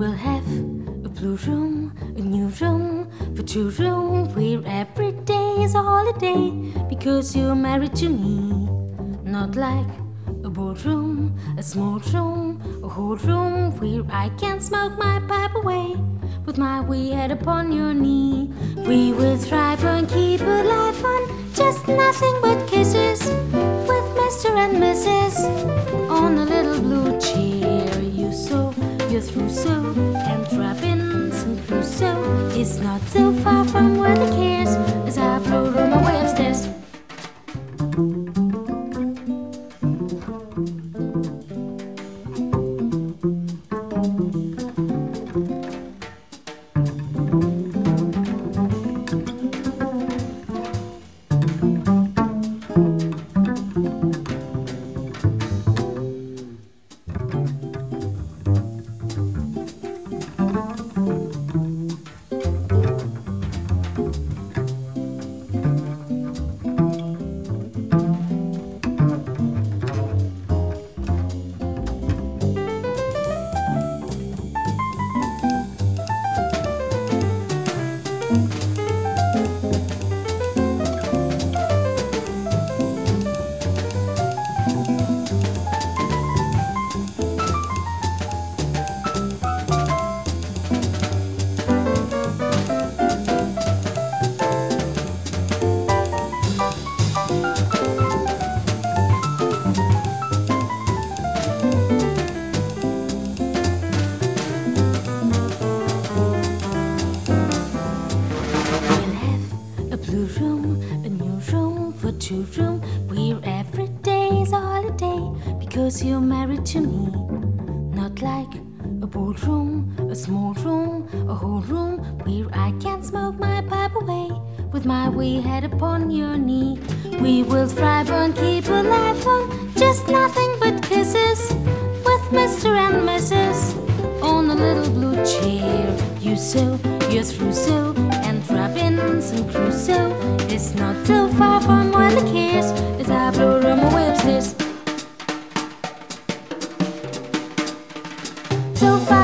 We'll have a blue room, a new room for two room, where every day is a holiday, because you're married to me. Not like a boardroom, a small room, a whole room where I can smoke my pipe away with my wee head upon your knee. We will thrive and keep a life on just nothing but kisses with Mr. and Mrs. on a little blue chair. You're through so, and Robinson Crusoe is not so far from where the cares as I blow my way upstairs. Two room where every day is a holiday, because you're married to me. Not like a boardroom, a small room, a whole room where I can smoke my pipe away with my wee head upon your knee. We will thrive and keep a life on just nothing but kisses with Mr. and Mrs. on a little blue chair. You're through so, and Robinson Crusoe is not so far from where the cares as I blow my way upstairs. So far